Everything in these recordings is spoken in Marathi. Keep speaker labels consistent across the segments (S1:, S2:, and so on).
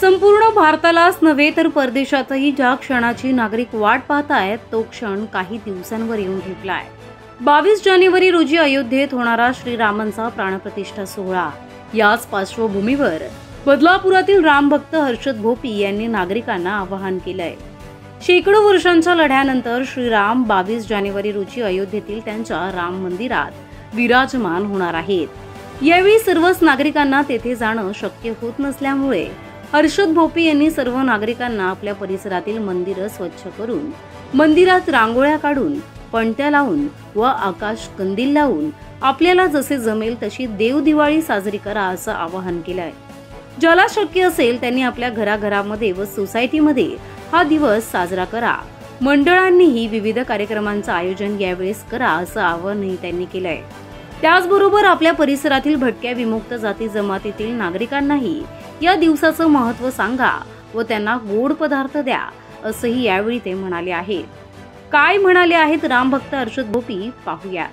S1: संपूर्ण भारतालाच नव्हे तर परदेशातही ज्या क्षणाची नागरिक वाट पाहतायत तो क्षण काही दिवसांवर येऊन ठेपलाय। 22 जानेवारी रोजी अयोध्येत होणारा श्रीरामांचा प्राणप्रतिष्ठा सोहळा। याच पार्श्वभूमीवर बदलापुरातील रामभक्त हर्षद भोपी यांनी नागरिकांना आवाहन केलंय। शेकडो वर्षांच्या लढ्यानंतर श्रीराम 22 जानेवारी रोजी अयोध्येतील त्यांच्या राम मंदिरात विराजमान होणार आहेत। यावेळी सर्वच नागरिकांना तेथे जाणं शक्य होत नसल्यामुळे हर्षद भोपी यांनी सर्व नागरिकांना आपल्या परिसरातील मंदिरं स्वच्छ करून मंदिरात रांगोळ्या काढून पणत्या लावून व आकाश कंदील लावून आपल्याला जसे जमेल तशी देव दिवाळी साजरी करा असं आवाहन केलंय। ज्याला शक्य असेल त्यांनी आपल्या घराघरामध्ये व सोसायटीमध्ये हा दिवस साजरा करा। मंडळांनीही विविध कार्यक्रमांचं आयोजन यावेळेस करा असं आवाहनही त्यांनी केलंय। त्याचबरोबर आपल्या परिसरातील भटक्या विमुक्त जाती जमातीतील नागरिकांनाही या दिवसाचं महत्त्व सांगा व त्यांना गोड पदार्थ द्या असंही यावेळी ते म्हणाले आहेत। काय म्हणाले आहेत रामभक्त हर्षद भोपी पाहूया।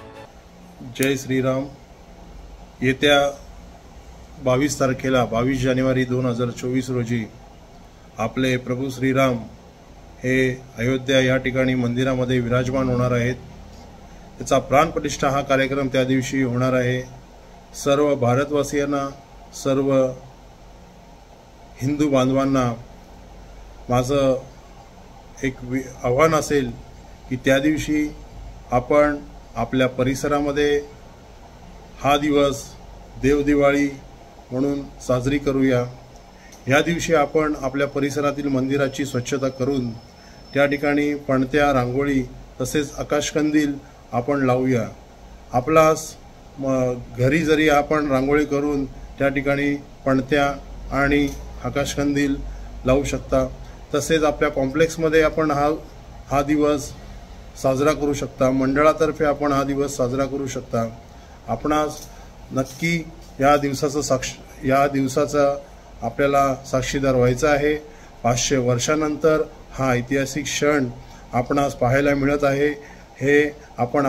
S2: जय श्रीराम। येत्या 22 तारखेला 22 जानेवारी 2024 रोजी आपले प्रभू श्रीराम हे अयोध्या या ठिकाणी मंदिरामध्ये विराजमान होणार आहेत। त्याचा प्राणप्रतिष्ठा हा कार्यक्रम त्या दिवशी होणार आहे। सर्व भारतवासियांना, सर्व हिंदू बांधवांना माझं एक आव्हान असेल की त्या दिवशी आपण आपल्या परिसरामध्ये हा दिवस देवदिवाळी म्हणून साजरी करूया। या दिवशी आपण आपल्या परिसरातील मंदिराची स्वच्छता करून त्या ठिकाणी पणत्या, रांगोळी तसेच आकाशकंदील आपण लावूया। आपला घरी जरी आपण रांगोळी करून त्या ठिकाणी पणत्या आणि आकाशकंदील लावू शकता, तसेच आपल्या कॉम्प्लेक्समध्ये आपण हा दिवस साजरा करू शकता। मंडळातर्फे आपण हा दिवस साजरा करू शकता। आपणास नक्की या दिवसाचा आपल्याला साक्षीदार व्हायचा आहे। 500 वर्षानंतर हा ऐतिहासिक क्षण आपणास पाहायला मिळत आहे। हे आपण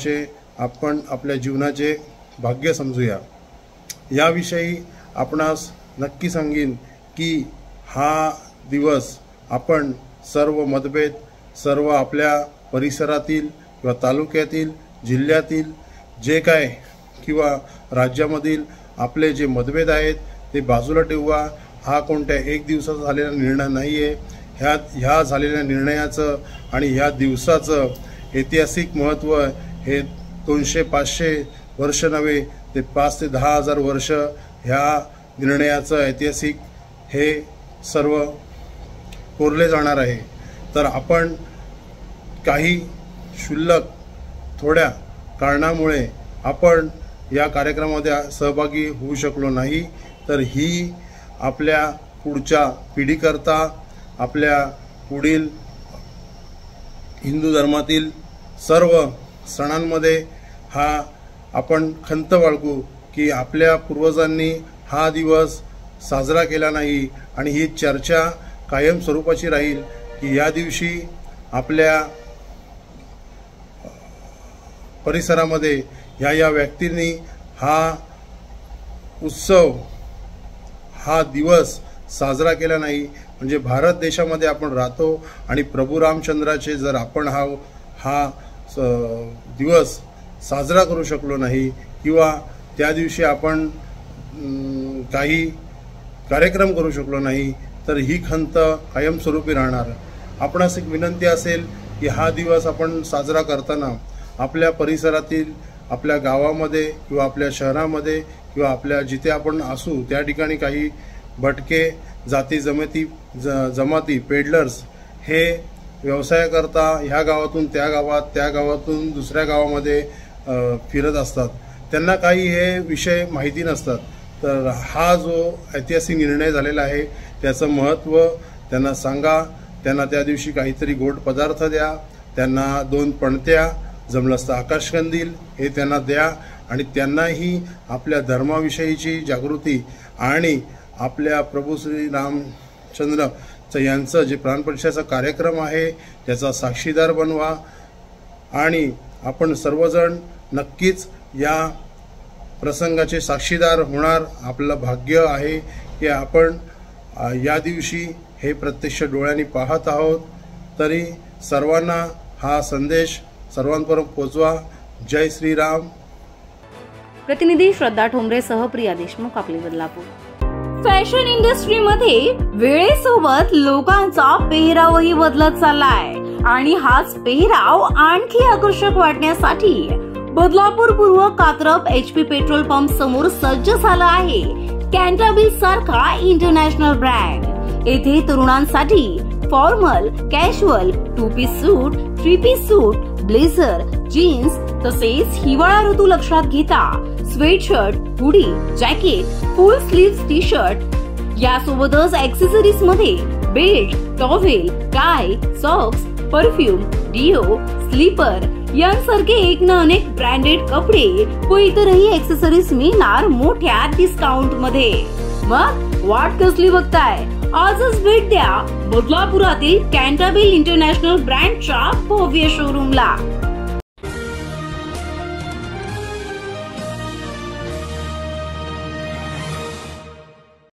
S2: आपल्या जीवनाचे भाग्य समजूया। याविषयी आपणास नक्की सांगेन की हा दिवस आपण सर्व मतभेद, सर्व आपल्या परिसरातील किंवा तालुक्यातील, जिल्ह्यातील जे काय किंवा राज्यामधील आपले जे मतभेद आहेत ते बाजूला ठेवा। हा कोणत्या एक दिवसाचा झालेला निर्णय नाही आहे। ह्या झालेल्या निर्णयाचं आणि ह्या दिवसाचं ऐतिहासिक महत्त्व हे 200-500 वर्ष नव्हे ते 5 ते 10 हजार वर्ष ह्या निर्णयाचं ऐतिहासिक हे सर्व कोरले जाणार आहे। तर आपण काही क्षुल्लक थोड्या कारणामुळे आपण या कार्यक्रमामध्ये सहभागी होऊ शकलो नाही, तर ही आपल्या पुढच्या पिढीकरता, आपल्या पुढील हिंदू धर्मातील सर्व सणांमध्ये हा आपण खंत बाळगू की आपल्या पूर्वजांनी हा दिवस साजरा केला नाही आणि ही चर्चा कायम स्वरूपाची राहील की या दिवशी आपल्या परिसरामध्ये या व्यक्तींनी हा उत्सव, हा दिवस साजरा केला नाही। म्हणजे भारत देशामध्ये आपण राहतो आणि प्रभू रामचंद्राचे जर आपण हा दिवस साजरा करू शकलो नाही किंवा त्या दिवशी आपण काही कार्यक्रम करू शकलो नाही, तर ही खंत कायमस्वरूपी राहणार। आपणास एक विनंती असेल की हा दिवस आपण साजरा करताना आपल्या परिसरातील, आपल्या गावामध्ये किंवा आपल्या शहरामध्ये किंवा आपल्या जिथे आपण असू त्या ठिकाणी काही भटके जाती जमाती पेडलर्स हे व्यवसाय करता ह्या गावातून त्या गावात, त्या गावातून दुसऱ्या गावामध्ये फिरत असतात। त्यांना काही हे विषय माहिती नसतात। तर हा जो ऐतिहासिक निर्णय झालेला आहे त्याचं महत्त्व त्यांना सांगा। त्यांना त्या दिवशी काहीतरी गोड पदार्थ द्या, त्यांना 2 पणत्या, जमलंच तर आकाशकंदील हे त्यांना द्या आणि त्यांनाही आपल्या धर्माविषयीची जागृती आणि आपल्या प्रभू श्री रामचंद्र यांचं जे प्राणप्रतिष्ठेचा कार्यक्रम आहे त्याचा साक्षीदार बनवा। आणि आपण सर्वजण नक्कीच या प्रसंगाचे साक्षीदार होणार। आपलं भाग्य आहे की आपण या दिवशी हे प्रत्यक्ष डोळ्यांनी पाहत आहोत, तरी सर्वांना हा संदेश सर्वांपर्यंत पोहोचवा. जय श्रीराम.
S1: प्रतिनिधी श्रद्धा ठोंबरेसह प्रिया देशमुख, आपले बदलापूर. फॅशन इंडस्ट्रीमध्ये वेळेसोबत लोकांचा पेहरावही बदलत चाललाय आणि हाच पेहराव आणखी आकर्षक वाटण्यासाठी बदलापूर पूर्व कात्रप HP पेट्रोल पंप समोर सज्ज झाला आहे कॅन्टाबिल सारखा इंटरनॅशनल ब्रँड. येथे तरुणांसाठी formal, casual, 2 piece suit, 3 piece suit, blazer, jeans तसेच हिवाळा ऋतू लक्षात घेता sweatshirt, hoodie, jacket, full sleeve T shirt यासोबतच ऍक्सेसरीज मध्ये belt, towel, tie, socks, perfume, deo, slipper यांसारखे एक ना अनेक ब्रँडेड कपडे व इतरही ऍक्सेसरीज मिळणार मोठ्या डिस्काउंट मध्ये. मग वाट कसली बघताय? आजच भेट द्या बदलापुरातील कॅन्टाबिल इंटरनॅशनल ब्रँडच्या भव्य शोरूमला.